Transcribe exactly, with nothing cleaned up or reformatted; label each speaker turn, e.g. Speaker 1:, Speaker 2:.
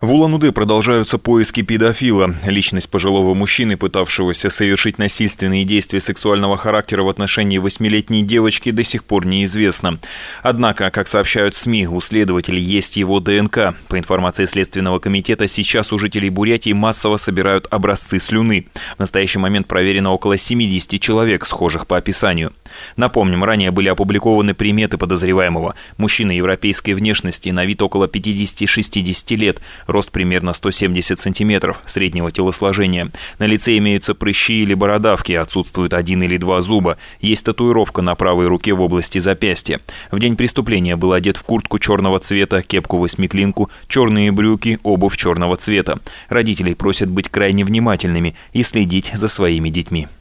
Speaker 1: В Улан-Удэ продолжаются поиски педофила. Личность пожилого мужчины, пытавшегося совершить насильственные действия сексуального характера в отношении восьмилетней девочки, до сих пор неизвестна. Однако, как сообщают СМИ, у следователей есть его ДНК. По информации Следственного комитета, сейчас у жителей Бурятии массово собирают образцы слюны. В настоящий момент проверено около семидесяти человек, схожих по описанию. Напомним, ранее были опубликованы приметы подозреваемого. Мужчина европейской внешности, на вид около пятидесяти-шестидесяти лет, рост примерно сто семьдесят сантиметров, среднего телосложения. На лице имеются прыщи или бородавки, отсутствует один или два зуба. Есть татуировка на правой руке в области запястья. В день преступления был одет в куртку черного цвета, кепку-восьмиклинку, черные брюки, обувь черного цвета. Родителей просят быть крайне внимательными и следить за своими детьми.